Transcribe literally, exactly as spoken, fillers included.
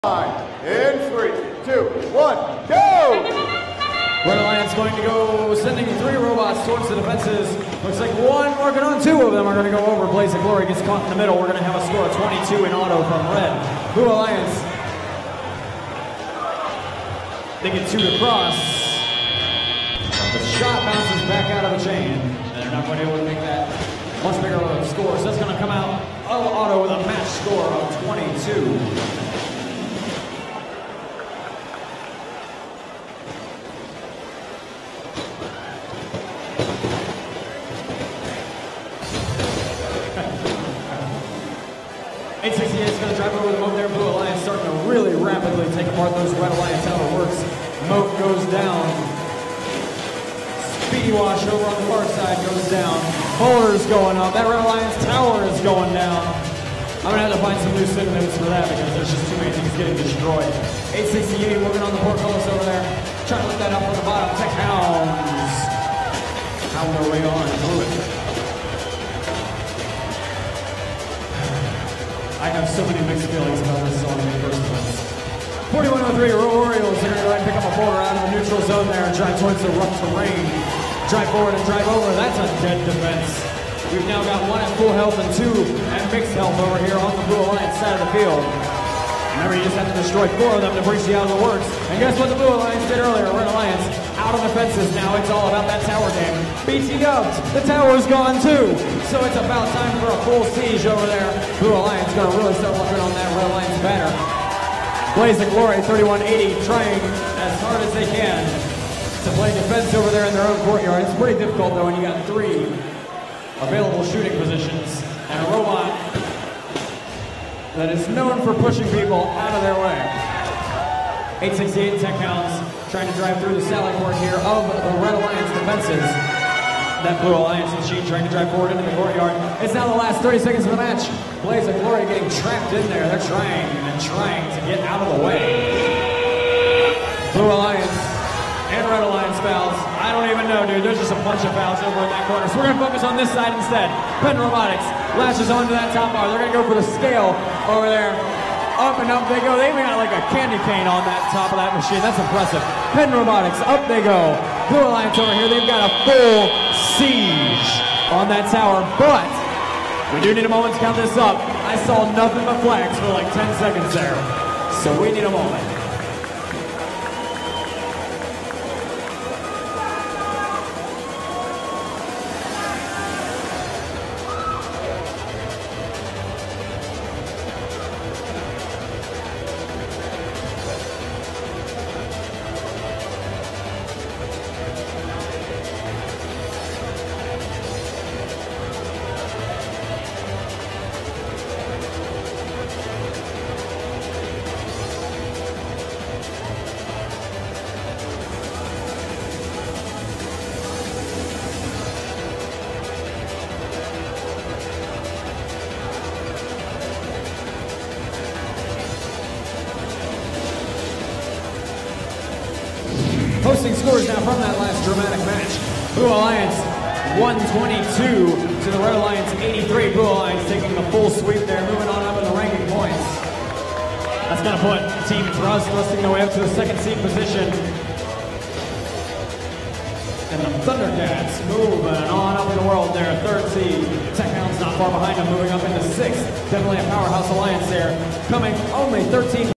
In three, two, one, go! Red Alliance going to go, sending three robots towards the defenses. Looks like one working on two of them are going to go over. Blaze of Glory gets caught in the middle. We're going to have a score of twenty-two in auto from Red. Blue Alliance, they get two to cross. The shot bounces back out of the chain, and they're not going to be able to make that much bigger of a score. So that's going to come out of auto with a match score of twenty-two. eight sixty-eight is going to drive over the moat there. Blue Alliance starting to really rapidly take apart those Red Alliance how it works. Moat goes down. Speedy Wash over on the far side goes down. Boulder's going up. That Red Alliance tower is going down. I'm going to have to find some new synonyms for that because there's just too many things getting destroyed. eight sixty-eight working on the portcullis over there. Trying to lift that up from the bottom. Tech Hounds pound their way on through it. I have so many mixed feelings about this song in the first place. forty-one oh three, Orioles are going to go ahead and pick up a boulder out of the neutral zone there and drive towards the rough terrain. Drive forward and drive over. That's a dead defense. We've now got one at full health and two at mixed health over here on the Blue Alliance side of the field. Remember, you just have to destroy four of them to bring you out of the works. And guess what the Blue Alliance did earlier? Red Alliance out of the fences now. It's all about that tower game. B T dubs. The tower's gone too. So it's about time for a full siege over there. Blue Alliance going to really start working on that Red Alliance banner. Blaze of Glory, thirty-one eighty, trying as hard as they can to play defense over there in their own courtyard. It's pretty difficult though when you got three available shooting positions and a robot that is known for pushing people out of their way. eight sixty-eight Tech Hounds trying to drive through the sally port here of the Red Alliance defenses. That Blue Alliance machine trying to drive forward into the courtyard. It's now the last thirty seconds of the match. Blaze of Glory getting trapped in there. They're trying and trying to get out of the way. Blue Alliance and Red Alliance fouls. I don't even know, dude. There's just a bunch of fouls over in that corner. So we're going to focus on this side instead. Penn Robotics lashes onto that top bar. They're going to go for the scale over there. Up and up they go. They even got like a candy cane on that top of that machine. That's impressive. Penn Robotics, up they go. Blue Alliance over here. They've got a full siege on that tower. But we do need a moment to count this up. I saw nothing but flags for like ten seconds there. So we need a moment. Posting scores now from that last dramatic match. Blue Alliance one twenty-two to the Red Alliance eighty-three. Blue Alliance taking the full sweep there, moving on up in the ranking points. That's going to put Team Thrust thrusting their way up to the second seed position. And the Thundercats moving on up in the world there, third seed. Tech Hounds not far behind them, moving up into sixth. Definitely a powerhouse alliance there, coming only thirteen.